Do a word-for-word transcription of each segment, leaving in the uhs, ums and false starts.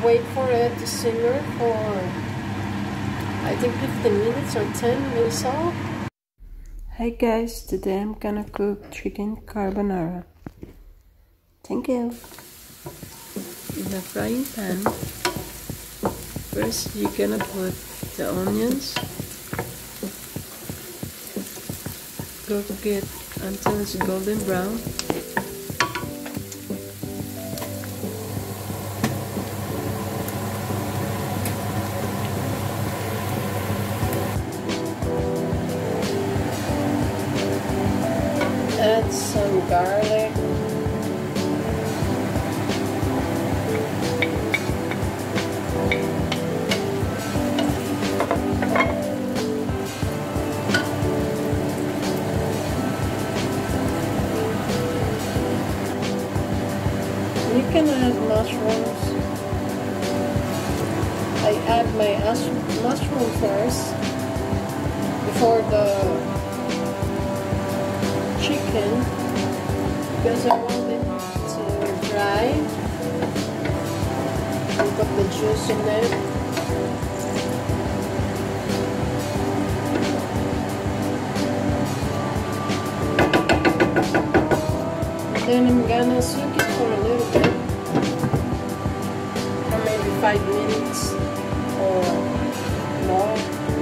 Wait for it to simmer for I think fifteen minutes or ten maybe so. Hey guys, today I'm gonna cook chicken carbonara. Thank you. In a frying pan, first you're gonna put the onions, cook it until it's golden brown. Add some garlic. You can add mushrooms. I add my mushroom first before the chicken because I want it to dry and put the juice in it. Then I'm gonna soak it for a little bit, for maybe five minutes or more.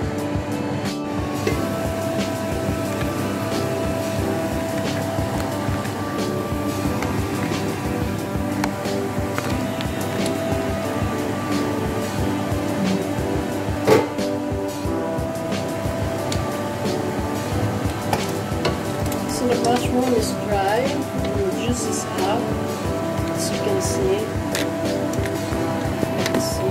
So the mushroom is dry, and the juice is out, as you can see. You can see.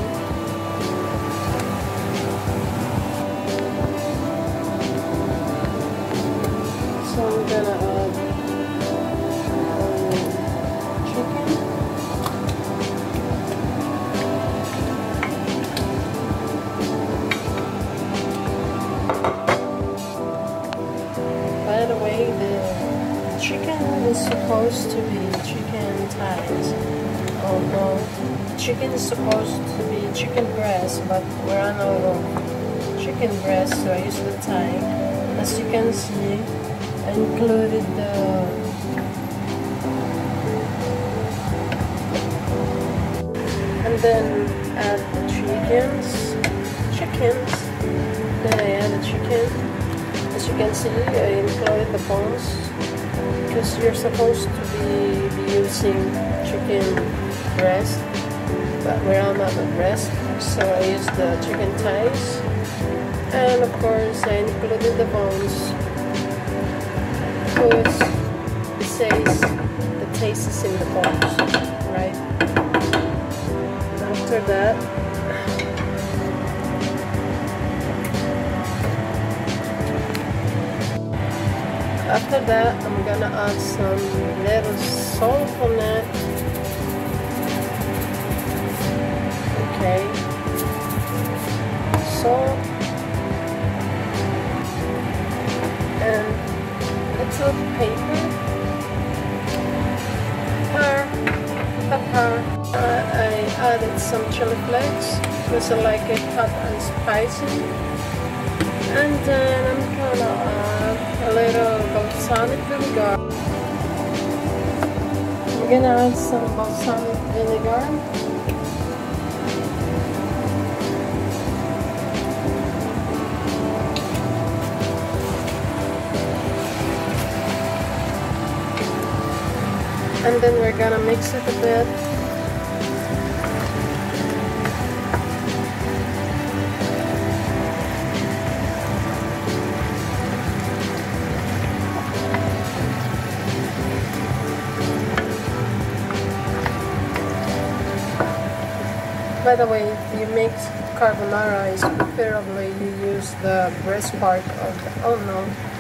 So I'm gonna add um, chicken. By the way, the chicken is supposed to be chicken thighs. Oh no, chicken is supposed to be chicken breast, but we're on out of chicken breast, so I use the thigh. As you can see, I included the and then add the chickens, chickens. Then I add the chicken. As you can see, I included the bones because you're supposed to be, be using chicken breast, but we're out of breast, so I used the chicken thighs, and of course I included the bones because it says the taste is in the bones, right? After that, After that, I'm gonna add some little salt on it. Okay. Salt. And little paper. Pepper. Pepper. Uh, I added some chili flakes because I like it hot and spicy. And then I'm gonna add a little balsamic vinegar. I'm gonna add some balsamic vinegar. And then we're gonna mix it a bit. By the way, if you make carbonara, it's preferably you use the breast part of the, oh no,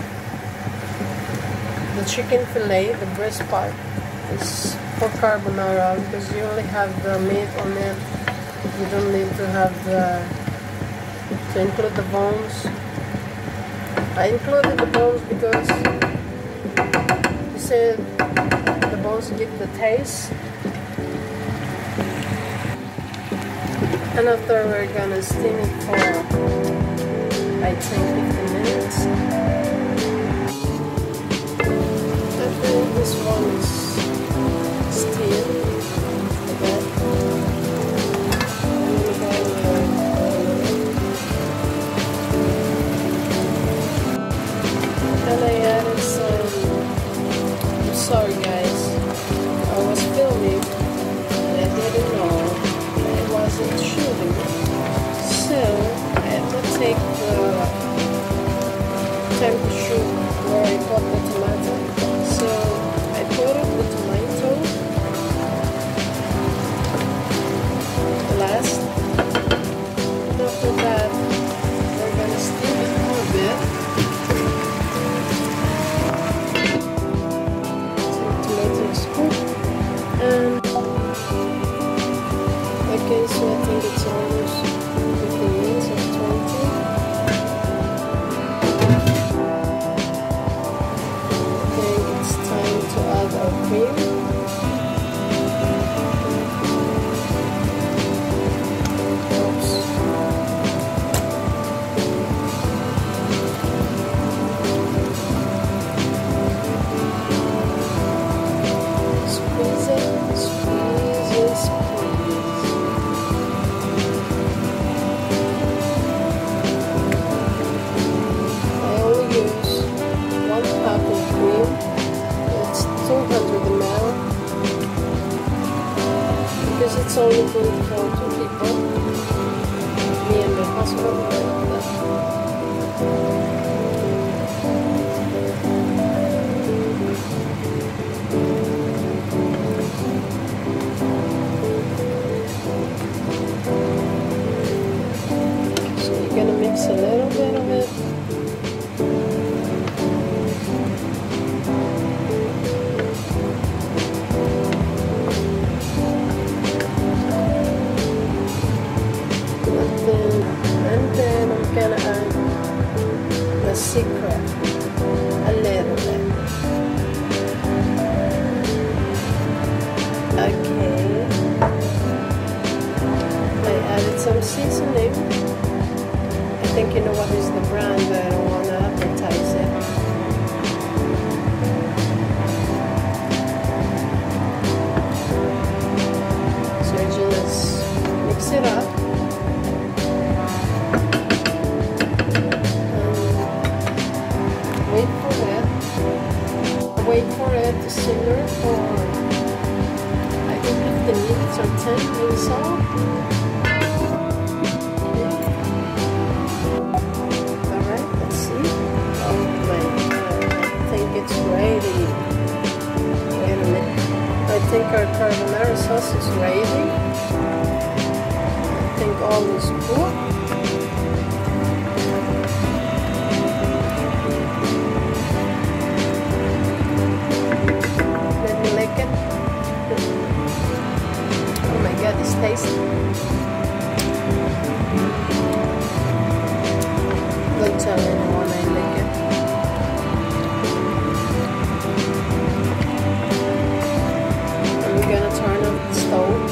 the chicken fillet, the breast part is for carbonara because you only have the meat on it. You don't need to have the, to include the bones. I included the bones because you said the bones give the taste. And after we're gonna steam it for I think fifteen minutes. After this one is steamed a bit. And I added some, I'm sorry guys, I was filming and I didn't know I wasn't shooting. So I have to take the time to shoot where I put the tomato. So I put up the tomato last. And after that we're gonna steam it for a bit. And okay, so I think it's almost fifteen minutes or twenty. Okay, it's time to add our cream. Oops. Squeeze it, squeeze it, squeeze. I only use one cup of cream. It's two hundred milliliters because it's only good for two people. Me and my husband. Gonna mix a little bit of it. And then, and then I'm gonna add the secret a little bit. Okay. I added some seasoning. I think you know what is the brand, but I don't want to advertise it. So just mix it up. And wait for it. Wait for it to simmer for I think fifteen minutes or ten maybe so. It's ready. Wait a minute. I think our carbonara sauce is ready. I think all is good. Let me lick it. Oh my god, it's tasty. Don't tell anyone I lick it. I'm gonna turn on the stove.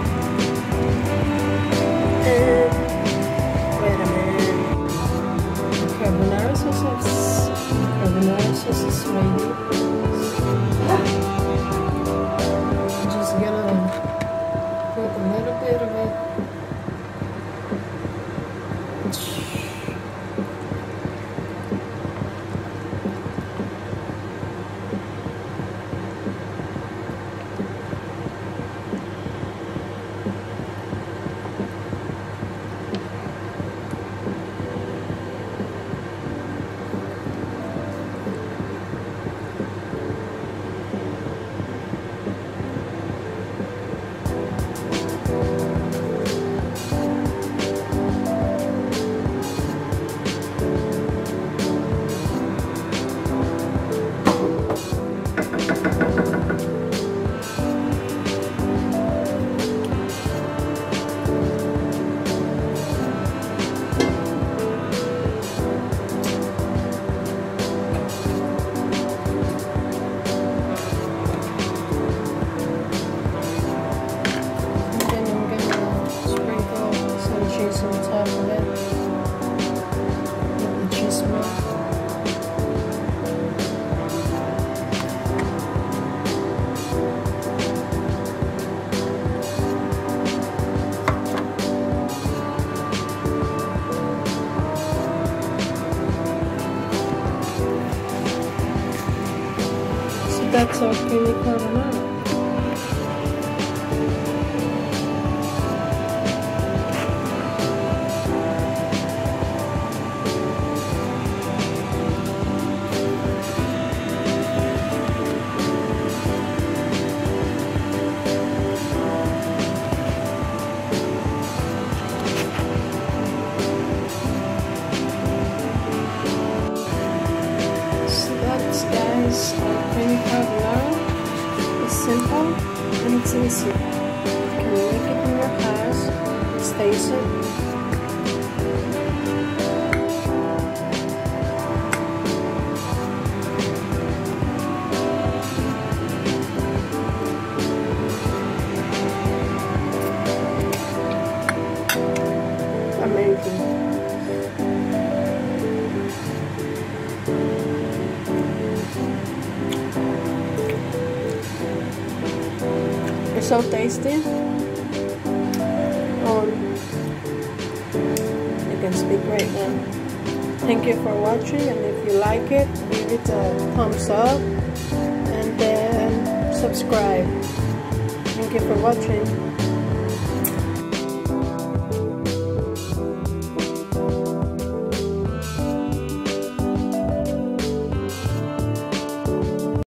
And wait a minute. Carbonara sauce is carbonara sauce is ready. I'm just gonna put a little bit of it That's our creamy carbonara. Guys, our creamy carbonara is simple and it's easy. You can make it in your house. It's tasty. Amazing. It's so tasty. Um, you can speak right now. Thank you for watching, and if you like it, give it a thumbs up and then subscribe. Thank you for watching.